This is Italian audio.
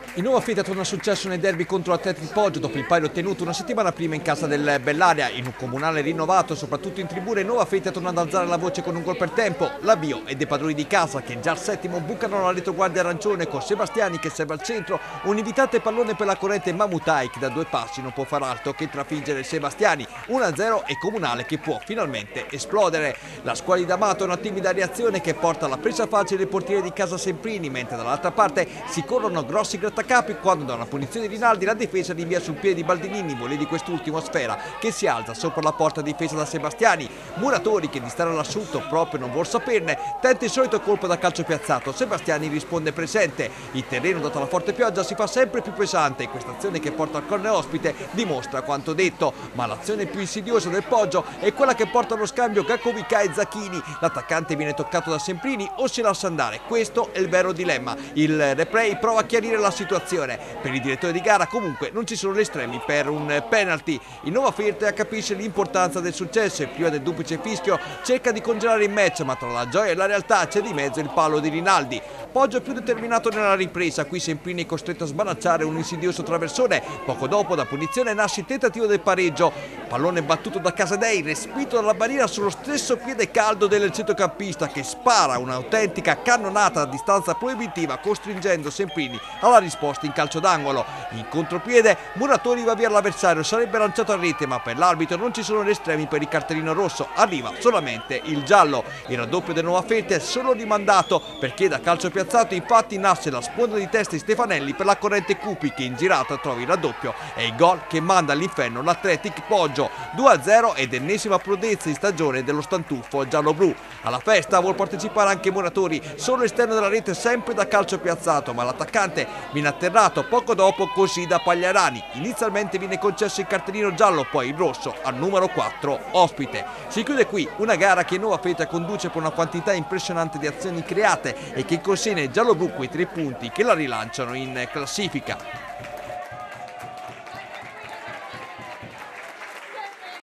Il Nuova Feta torna a successo nei derby contro l'Atletico Poggio dopo il pari ottenuto una settimana prima in casa del Bellaria. In un comunale rinnovato, soprattutto in tribuna, il Nuova Feta torna ad alzare la voce con un gol per tempo. L'avvio è dei padroni di casa che già al settimo bucano la retroguardia arancione con Sebastiani che serve al centro. Un invitante pallone per la corrente Mamutai che da due passi non può far altro che trafiggere Sebastiani. 1-0 e Comunale che può finalmente esplodere. La squadra di D'Amato è una timida reazione che porta alla presa facile del portiere di casa Semprini, mentre dall'altra parte si corrono grossi grattacapi quando da una punizione di Rinaldi la difesa rinvia sul piede di Baldinini, volée di quest'ultimo a sfera che si alza sopra la porta difesa da Sebastiani. Muratori, che di stare all'asciutto proprio non vuol saperne, tenta il solito colpo da calcio piazzato. Sebastiani risponde presente. Il terreno, data la forte pioggia, si fa sempre più pesante e questa azione che porta al corner ospite dimostra quanto detto. Ma l'azione più insidiosa del Poggio è quella che porta allo scambio Gakovica e Zacchini. L'attaccante viene toccato da Semprini o si lascia andare. Questo è il vero dilemma. Il replay prova a chiarire la situazione. Per il direttore di gara comunque non ci sono gli estremi per un penalty. Il Nuova Feta capisce l'importanza del successo e prima del duplice fischio cerca di congelare il match, ma tra la gioia e la realtà c'è di mezzo il palo di Rinaldi. Poggio più determinato nella ripresa, qui Semprini è costretto a smanacciare un insidioso traversone. Poco dopo da punizione nasce il tentativo del pareggio. Pallone battuto da Casadei, respinto dalla barriera sullo stesso piede caldo del centrocampista che spara un'autentica cannonata a distanza proibitiva costringendo Semprini alla risposta in calcio d'angolo. In contropiede Muratori va via l'avversario, sarebbe lanciato a rete ma per l'arbitro non ci sono gli estremi per il cartellino rosso, arriva solamente il giallo. Il raddoppio del Nuova Feta è solo rimandato perché da calcio piazzato infatti nasce la sponda di testa di Stefanelli per la corrente Cupi che in girata trova il raddoppio e il gol che manda all'inferno l'Athletic Poggio. 2-0 ed ennesima prodezza in stagione dello stantuffo giallo-blu. Alla festa vuol partecipare anche Muratori, solo esterno della rete sempre da calcio piazzato, ma l'attaccante viene atterrato poco dopo così da Pagliarani. Inizialmente viene concesso il cartellino giallo, poi il rosso al numero 4 ospite. Si chiude qui una gara che Nuova Feta conduce per una quantità impressionante di azioni create e che consegna ai giallo-blu quei 3 punti che la rilanciano in classifica.